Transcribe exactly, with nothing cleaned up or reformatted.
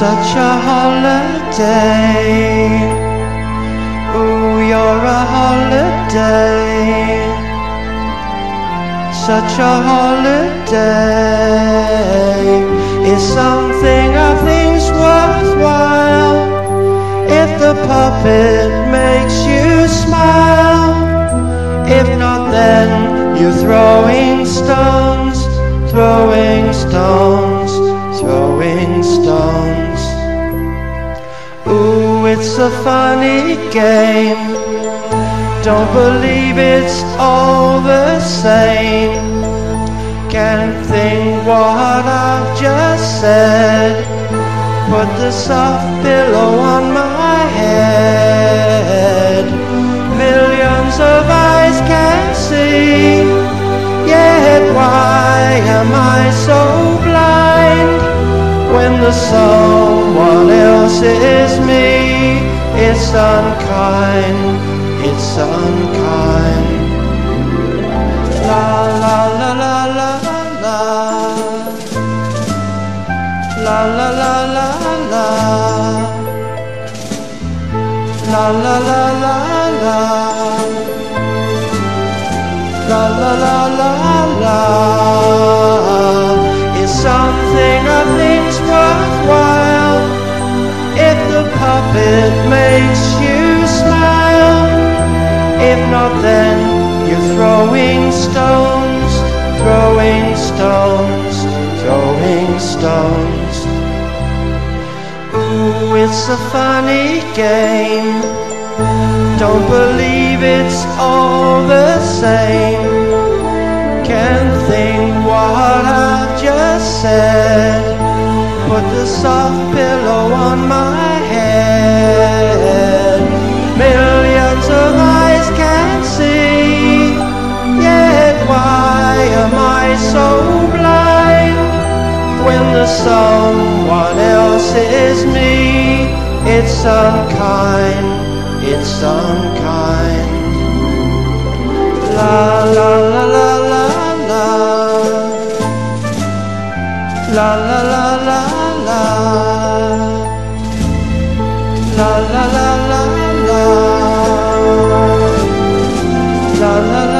such a holiday. Ooh, you're a holiday. Such a holiday is something I think's worthwhile. If the puppet makes you smile, if not then you're throwing stones, throwing stones, throwing stones. Ooh, it's a funny game. Don't believe it's all the same. Can't think what I've just said. Put the soft pillow on my head. Millions of eyes can see, yet why am I so blind? When the someone else is me, it's unkind, it's unkind. La la la la la la. La la la la la. La la la la la. La la la la la. It's something I think's worthwhile. If the puppet makes you smile, if not then you're throwing stones, throwing stones, throwing stones. Ooh, it's a funny game. Don't believe it's all the same. Can't think what I've just said. Put the soft pillow on my head. Millions of eyes can see, yet why am I so blind? When the someone else is me, it's unkind, it's unkind. La la la la la la. La la la la la. La la la la la. La la la.